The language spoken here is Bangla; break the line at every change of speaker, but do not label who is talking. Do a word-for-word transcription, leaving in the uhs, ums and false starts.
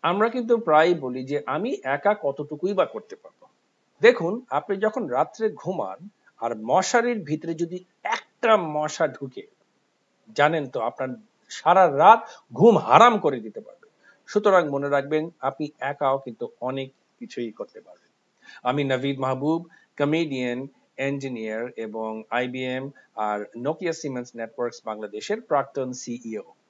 আমরা কিন্তু প্রায়ই বলি যে আমি একা কতটুকুই বা করতে পারবো। দেখুন, আপনি যখন রাত্রে ঘুমান আর মশারির ভিতরে যদি একটা মশা ঢুকে, জানেন তো আপনার সারা রাত ঘুম হারাম করে দিতে পারবে। সুতরাং মনে রাখবেন, আপনি একাও কিন্তু অনেক কিছুই করতে পারবেন। আমি নাভিদ মাহবুব, কমেডিয়ান, ইঞ্জিনিয়ার এবং আইবিএম আর নোকিয়া সিমেন্স নেটওয়ার্কস বাংলাদেশের প্রাক্তন সিইও।